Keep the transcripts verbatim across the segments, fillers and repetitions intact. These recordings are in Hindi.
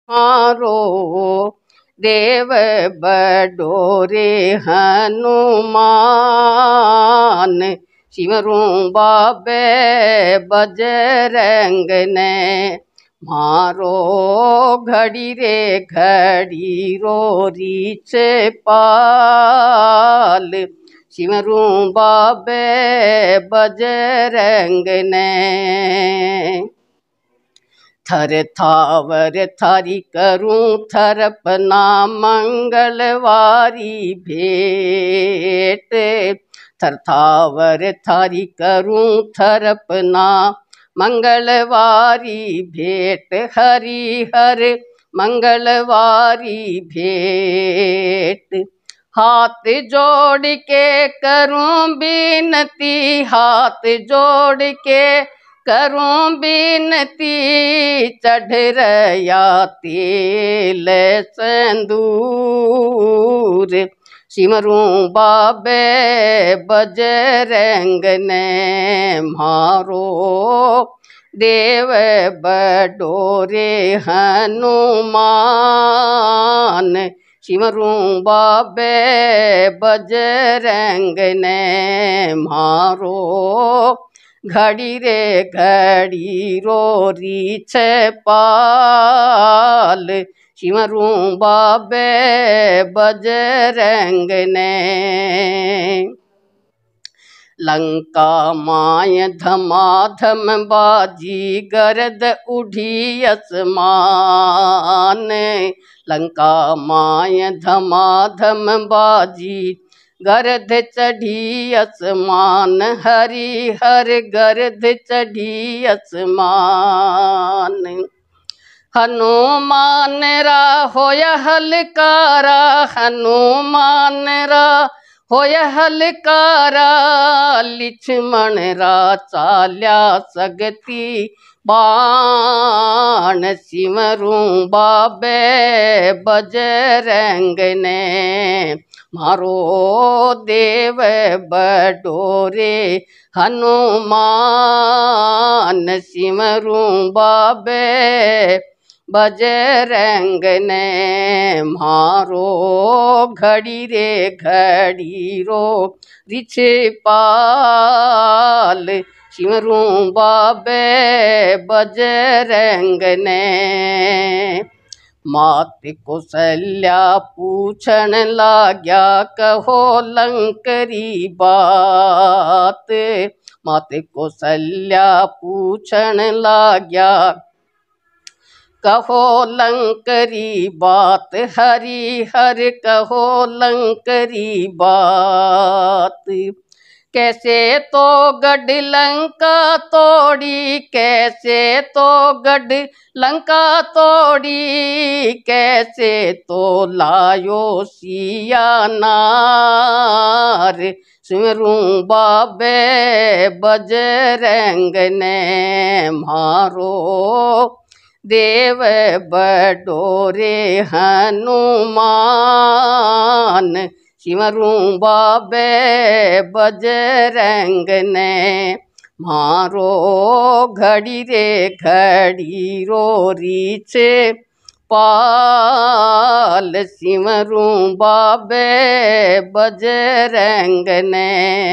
मारो देव बडोरे हनुमान सिमरूं बाबे बजरंग ने मारो घड़ी रे घड़ी रो रीछ पाल सिमरूं बाबे बजरंग ने थर थावर थारी करूं थरपना मंगलवारी भेंट थर थावर थारी करूं थरपना मंगलवारी भेंट हरि हर मंगलवारी भेंट हाथ जोड़ के करूं बिनती हाथ जोड़ के करूं बिनती चढ़ रया तेल संदूर सिमरूं बाबे बजरंग ने मारो देव बडोरे हनुमान सिमरूं बाबे बजरंग ने मारो घड़ी रे घड़ी रो रीछ पाल सिमरूं बाबे बजरंग ने लंका माय धमाधम बाजी गरद उठी आसमान लंका माय धमाधम बाजी गरद चढ़ी आसमान हरि हर गरद चढ़ी आसमान हनुमान रा होया हलकारा हनुमान रा होया हलकारा लिछमण रा चाल्या सगती बाण सिमरूं बाबे बजरंग ने मारो देव बडोरे हनुमान सिमरूं बाबे बजरंग ने मारो घड़ी रे घड़ी रो रिछ पाल सिमरूं बाबे बजरंग ने मात कौशल्या पूछन लाग्या कहो लंकरी बात मात कौशल्या पूछन लाग्या कहो लंकरी बात हरि हर कहो लंकरी बात कैसे तो गढ़ लंका तोड़ी कैसे तो गढ़ लंका तोड़ी कैसे तो लायो सिया नार सिमरूं बाबे बजरंग ने मारो देव बडोरे हनुमान सिमरूं बाबे बजरंग ने मारो घड़ी रे घड़ी रो रीछ पाल सिमरूं बाबे बजरंग ने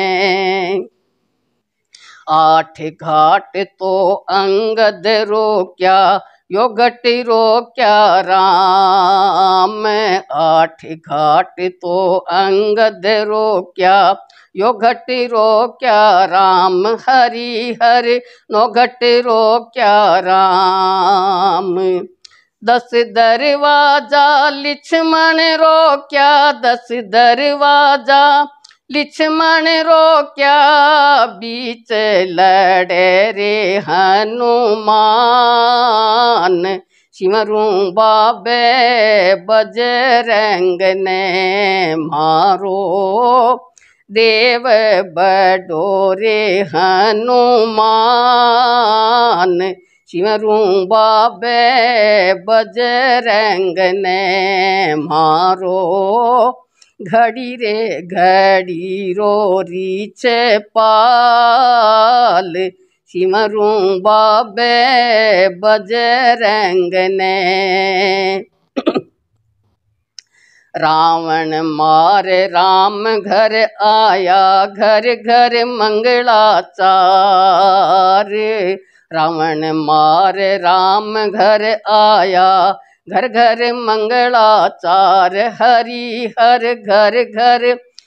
आठ घाट तो अंगद रोक्या यो घट रोक्या राम आठ घाट तो अंगद रोक्या यो घट रोक्या राम हरि हर नो घट रोक्या राम दस दरवाजा लिछमण रोक्या दस दरवाजा लिछमण रोक्या बीच लड़े रे हनुमान सिमरूं बाबे बजरंग ने मारो देव बडोरे हनुमान सिमरूं बाबे बजरंग ने मारो घड़ी रे घड़ी रो रीछ पाल सिमरूं बाबे बजरंग ने। रावण मार राम घर आया, घर घर मंगलाचार। रावण मार राम घर आया, घर घर मंगलाचार। हरि हर घर घर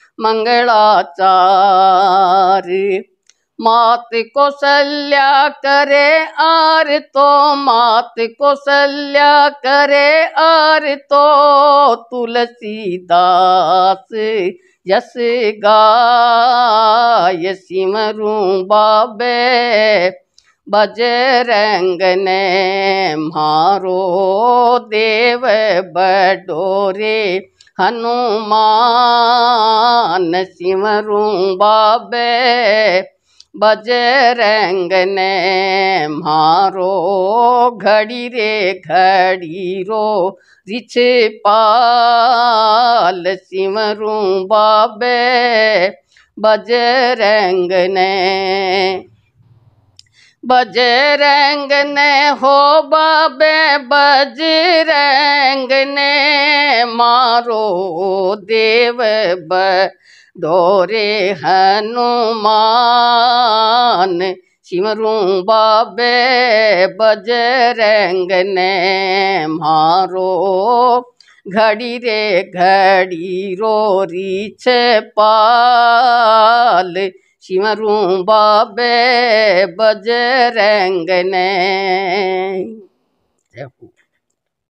मंगलाचार। मात कौशल्या करे आर तो, मात कौशल्या करे आर तो। तुलसीदास यस गाय, सिमरूं बाबे बजरंग ने मारो। देव बडोरे हनुमान, सिमरूं बाबे बजरंग ने मारो। घड़ी रे घड़ी रो रिछ पाल, सिमरूं बाबे बजरंग ने। बजरंग ने हो बाबे बजरंग ने मारो। देव बडोरे हनुमान, सिमरूं बाबे बजरंग ने मारो। घड़ी रे घड़ी रो रिछ पाल, सिमरूं बाबे बजरंग ने।